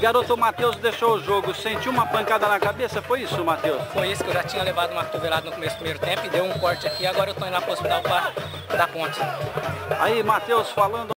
Garoto Matheus deixou o jogo, sentiu uma pancada na cabeça, foi isso, Matheus? Foi isso, que eu já tinha levado uma cotovelada no começo do primeiro tempo e deu um corte aqui, agora eu tô indo lá pro hospital para dar ponte. Aí, Matheus falando